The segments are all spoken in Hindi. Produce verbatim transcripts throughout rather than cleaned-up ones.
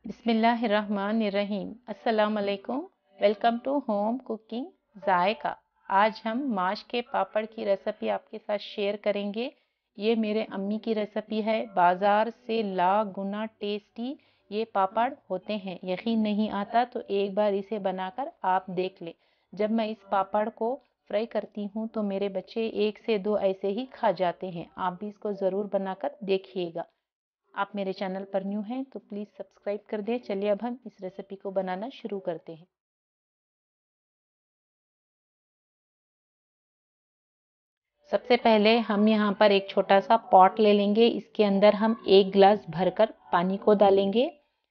बिस्मिल्लाहिर्रहमानिर्रहीम। अस्सलाम वालेकुम। Welcome to home cooking Zaika. आज हम माश के पापड़ की रेसिपी आपके साथ शेयर करेंगे। ये मेरे अम्मी की रेसिपी है। बाज़ार से लाख गुना टेस्टी ये पापड़ होते हैं। यकीन नहीं आता तो एक बार इसे बनाकर आप देख लें। जब मैं इस पापड़ को फ्राई करती हूँ तो मेरे बच्चे एक से दो ऐसे ही खा जाते हैं। आप भी इसको ज़रूर बनाकर देखिएगा। आप मेरे चैनल पर न्यू हैं तो प्लीज़ सब्सक्राइब कर दें। चलिए अब हम इस रेसिपी को बनाना शुरू करते हैं। सबसे पहले हम यहाँ पर एक छोटा सा पॉट ले लेंगे। इसके अंदर हम एक गिलास भरकर पानी को डालेंगे।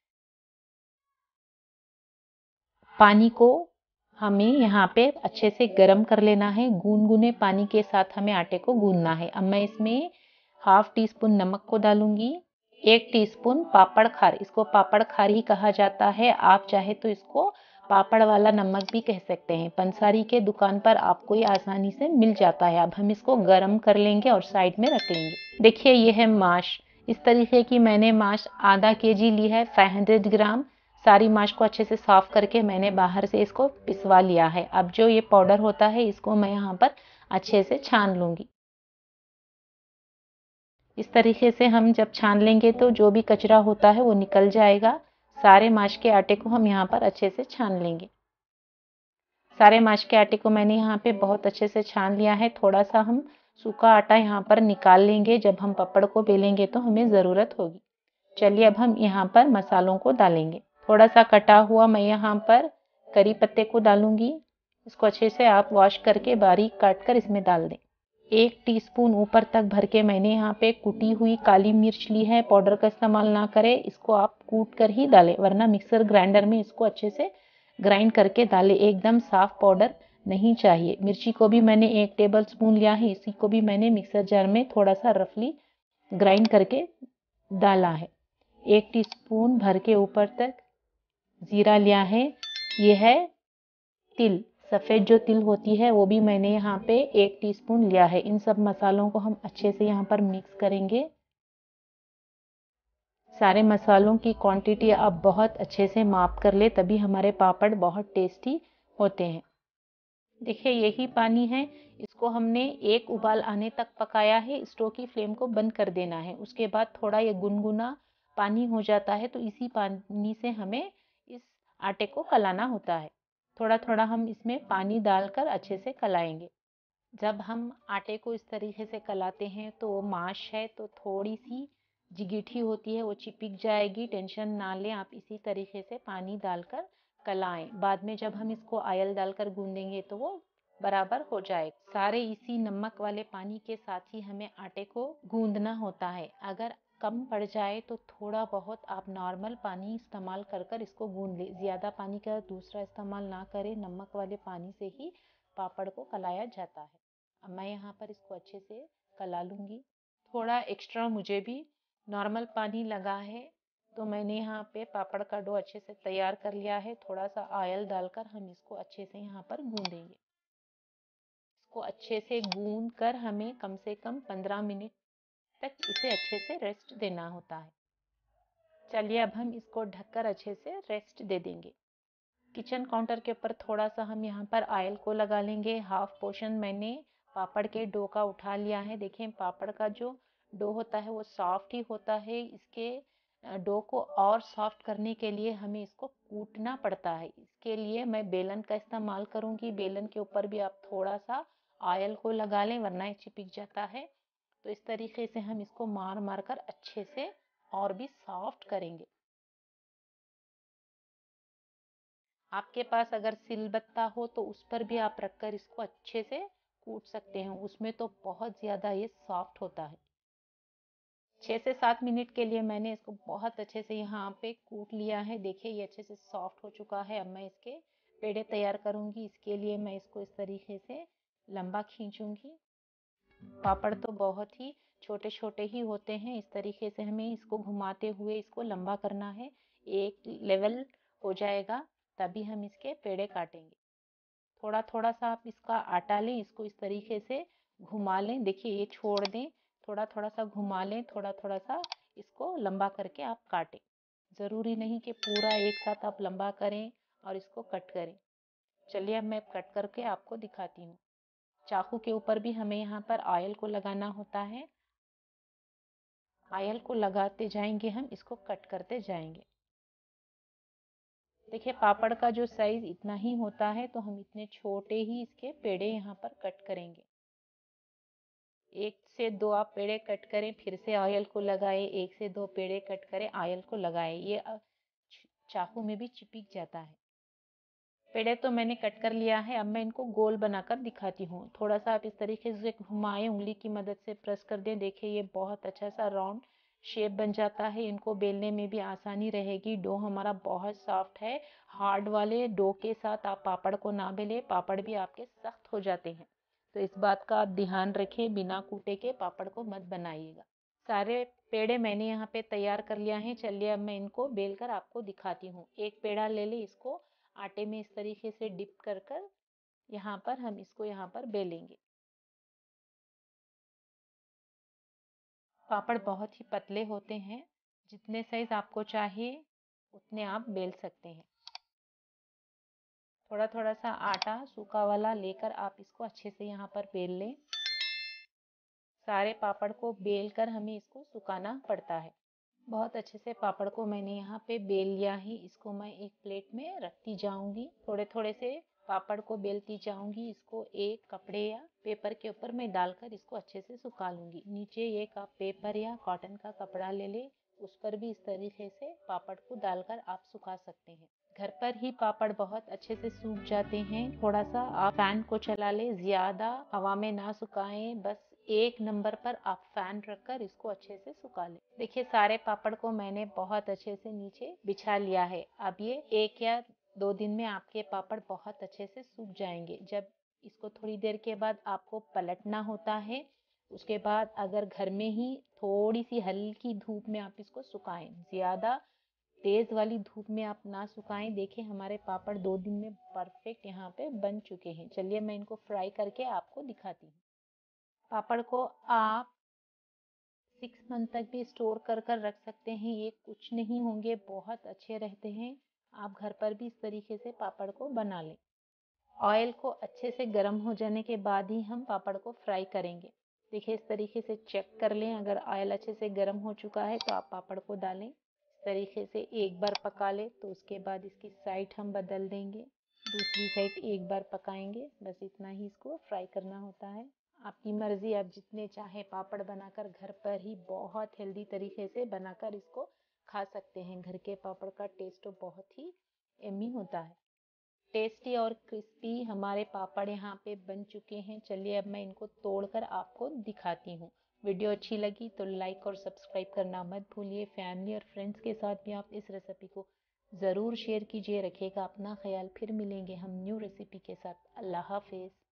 पानी को हमें यहाँ पे अच्छे से गर्म कर लेना है। गुनगुने पानी के साथ हमें आटे को गूंदना है। अब मैं इसमें हाफ टी स्पून नमक को डालूंगी। एक टीस्पून पापड़ खार, इसको पापड़ खार ही कहा जाता है। आप चाहे तो इसको पापड़ वाला नमक भी कह सकते हैं। पंसारी के दुकान पर आपको ये आसानी से मिल जाता है। अब हम इसको गर्म कर लेंगे और साइड में रख लेंगे। देखिए ये है माश। इस तरीके की मैंने माश आधा के जी ली है, पाँच सौ ग्राम। सारी माश को अच्छे से साफ करके मैंने बाहर से इसको पिसवा लिया है। अब जो ये पाउडर होता है इसको मैं यहाँ पर अच्छे से छान लूंगी। इस तरीके से हम जब छान लेंगे तो जो भी कचरा होता है वो निकल जाएगा। सारे माश के आटे को हम यहाँ पर अच्छे से छान लेंगे। सारे माश के आटे को मैंने यहाँ पे बहुत अच्छे से छान लिया है। थोड़ा सा हम सूखा आटा यहाँ पर निकाल लेंगे। जब हम पापड़ को बेलेंगे तो हमें ज़रूरत होगी। चलिए अब हम यहाँ पर मसालों को डालेंगे। थोड़ा सा कटा हुआ मैं यहाँ पर करी पत्ते को डालूंगी। इसको अच्छे से आप वॉश करके बारीक काट कर इसमें डाल दें। एक टीस्पून ऊपर तक भर के मैंने यहाँ पे कुटी हुई काली मिर्च ली है। पाउडर का इस्तेमाल ना करें, इसको आप कूट कर ही डालें, वरना मिक्सर ग्राइंडर में इसको अच्छे से ग्राइंड करके डालें। एकदम साफ पाउडर नहीं चाहिए। मिर्ची को भी मैंने एक टेबल स्पून लिया है। इसी को भी मैंने मिक्सर जार में थोड़ा सा रफली ग्राइंड करके डाला है। एक टीस्पून भर के ऊपर तक जीरा लिया है। ये है तिल, सफ़ेद जो तिल होती है वो भी मैंने यहाँ पे एक टीस्पून लिया है। इन सब मसालों को हम अच्छे से यहाँ पर मिक्स करेंगे। सारे मसालों की क्वांटिटी आप बहुत अच्छे से माप कर ले, तभी हमारे पापड़ बहुत टेस्टी होते हैं। देखिए यही पानी है। इसको हमने एक उबाल आने तक पकाया है। स्टोव की फ्लेम को बंद कर देना है। उसके बाद थोड़ा ये गुनगुना पानी हो जाता है तो इसी पानी से हमें इस आटे को कलाना होता है। थोड़ा थोड़ा हम इसमें पानी डालकर अच्छे से कलाएंगे। जब हम आटे को इस तरीके से कलाते हैं तो माश है तो थोड़ी सी जिगिठी होती है, वो चिपक जाएगी। टेंशन ना लें, आप इसी तरीके से पानी डालकर कलाएं। बाद में जब हम इसको ऑयल डालकर गूंदेंगे तो वो बराबर हो जाएगा। सारे इसी नमक वाले पानी के साथ ही हमें आटे को गूंदना होता है। अगर कम पड़ जाए तो थोड़ा बहुत आप नॉर्मल पानी इस्तेमाल कर कर इसको गूंद लें। ज़्यादा पानी का दूसरा इस्तेमाल ना करें। नमक वाले पानी से ही पापड़ को कलाया जाता है। अब मैं यहाँ पर इसको अच्छे से कला लूँगी। थोड़ा एक्स्ट्रा मुझे भी नॉर्मल पानी लगा है तो मैंने यहाँ पे पापड़ का डो अच्छे से तैयार कर लिया है। थोड़ा सा ऑयल डालकर हम इसको अच्छे से यहाँ पर गूंदेंगे। इसको अच्छे से गूंद कर हमें कम से कम पंद्रह मिनट तक इसे अच्छे से रेस्ट देना होता है। चलिए अब हम इसको ढककर अच्छे से रेस्ट दे देंगे। किचन काउंटर के ऊपर थोड़ा सा हम यहाँ पर ऑयल को लगा लेंगे। हाफ पोर्शन मैंने पापड़ के डो का उठा लिया है। देखें पापड़ का जो डो होता है वो सॉफ्ट ही होता है। इसके डो को और सॉफ्ट करने के लिए हमें इसको कूटना पड़ता है। इसके लिए मैं बेलन का इस्तेमाल करूँगी। बेलन के ऊपर भी आप थोड़ा सा ऑयल को लगा लें, वरना ये चिपक जाता है। तो इस तरीके से हम इसको मार मार कर अच्छे से और भी सॉफ्ट करेंगे। आपके पास अगर सिलबत्ता हो तो उस पर भी आप रखकर इसको अच्छे से कूट सकते हैं। उसमें तो बहुत ज़्यादा ये सॉफ्ट होता है। छः से सात मिनट के लिए मैंने इसको बहुत अच्छे से यहाँ पे कूट लिया है। देखिए ये अच्छे से सॉफ्ट हो चुका है। अब मैं इसके पेड़े तैयार करूँगी। इसके लिए मैं इसको इस तरीके से लंबा खींचूंगी। पापड़ तो बहुत ही छोटे छोटे ही होते हैं। इस तरीके से हमें इसको घुमाते हुए इसको लंबा करना है। एक लेवल हो जाएगा तभी हम इसके पेड़े काटेंगे। थोड़ा थोड़ा सा आप इसका आटा लें, इसको इस तरीके से घुमा लें। देखिए ये छोड़ दें, थोड़ा थोड़ा सा घुमा लें, थोड़ा थोड़ा सा इसको लंबा करके आप काटें। ज़रूरी नहीं कि पूरा एक साथ आप लंबा करें और इसको कट करें। चलिए अब मैं कट करके आपको दिखाती हूँ। चाकू के ऊपर भी हमें यहाँ पर ऑयल को लगाना होता है। ऑयल को लगाते जाएंगे, हम इसको कट करते जाएंगे। देखिए पापड़ का जो साइज इतना ही होता है, तो हम इतने छोटे ही इसके पेड़े यहाँ पर कट करेंगे। एक से दो आप पेड़े कट करें, फिर से ऑयल को लगाए, एक से दो पेड़े कट करें, ऑयल को लगाए। ये चाकू में भी चिपक जाता है। पेड़े तो मैंने कट कर लिया है। अब मैं इनको गोल बनाकर दिखाती हूँ। थोड़ा सा आप इस तरीके से घुमाएं, उंगली की मदद से प्रेस कर दें। देखिए ये बहुत अच्छा सा राउंड शेप बन जाता है। इनको बेलने में भी आसानी रहेगी। डो हमारा बहुत सॉफ्ट है। हार्ड वाले डो के साथ आप पापड़ को ना बेलें, पापड़ भी आपके सख्त हो जाते हैं। तो इस बात का आप ध्यान रखें, बिना कूटे के पापड़ को मत बनाइएगा। सारे पेड़े मैंने यहाँ पे तैयार कर लिया है। चलिए अब मैं इनको बेल कर आपको दिखाती हूँ। एक पेड़ा ले ले, इसको आटे में इस तरीके से डिप कर कर यहाँ पर हम इसको यहाँ पर बेलेंगे। पापड़ बहुत ही पतले होते हैं। जितने साइज आपको चाहिए उतने आप बेल सकते हैं। थोड़ा थोड़ा सा आटा सूखा वाला लेकर आप इसको अच्छे से यहाँ पर बेल लें। सारे पापड़ को बेल कर हमें इसको सुखाना पड़ता है। बहुत अच्छे से पापड़ को मैंने यहाँ पे बेल लिया है। इसको मैं एक प्लेट में रखती जाऊंगी। थोड़े थोड़े से पापड़ को बेलती जाऊंगी। इसको एक कपड़े या पेपर के ऊपर मैं डालकर इसको अच्छे से सुखा लूंगी। नीचे एक आप पेपर या कॉटन का कपड़ा ले ले, उस पर भी इस तरीके से पापड़ को डालकर आप सुखा सकते हैं। घर पर ही पापड़ बहुत अच्छे से सूख जाते हैं। थोड़ा सा आप फैन को चला ले, ज्यादा हवा में ना सुखाएं। बस एक नंबर पर आप फैन रखकर इसको अच्छे से सुखा लें। देखिए सारे पापड़ को मैंने बहुत अच्छे से नीचे बिछा लिया है। अब ये एक या दो दिन में आपके पापड़ बहुत अच्छे से सूख जाएंगे। जब इसको थोड़ी देर के बाद आपको पलटना होता है, उसके बाद अगर घर में ही थोड़ी सी हल्की धूप में आप इसको सुखाएं, ज्यादा तेज वाली धूप में आप ना सुखाएं। देखिए हमारे पापड़ दो दिन में परफेक्ट यहाँ पे बन चुके हैं। चलिए मैं इनको फ्राई करके आपको दिखाती हूँ। पापड़ को आप सिक्स मंथ तक भी स्टोर कर कर रख सकते हैं। ये कुछ नहीं होंगे, बहुत अच्छे रहते हैं। आप घर पर भी इस तरीके से पापड़ को बना लें। ऑयल को अच्छे से गर्म हो जाने के बाद ही हम पापड़ को फ्राई करेंगे। देखिए इस तरीके से चेक कर लें। अगर ऑयल अच्छे से गर्म हो चुका है तो आप पापड़ को डालें। इस तरीके से एक बार पका लें, तो उसके बाद इसकी साइड हम बदल देंगे। दूसरी साइड एक बार पकाएंगे। बस इतना ही इसको फ्राई करना होता है। आपकी मर्जी, आप जितने चाहे पापड़ बनाकर घर पर ही बहुत हेल्दी तरीके से बनाकर इसको खा सकते हैं। घर के पापड़ का टेस्ट तो बहुत ही यम्मी होता है। टेस्टी और क्रिस्पी हमारे पापड़ यहाँ पे बन चुके हैं। चलिए अब मैं इनको तोड़कर आपको दिखाती हूँ। वीडियो अच्छी लगी तो लाइक और सब्सक्राइब करना मत भूलिए। फैमिली और फ्रेंड्स के साथ भी आप इस रेसिपी को ज़रूर शेयर कीजिए। रखिएगा अपना ख्याल। फिर मिलेंगे हम न्यू रेसिपी के साथ। अल्लाह हाफिज़।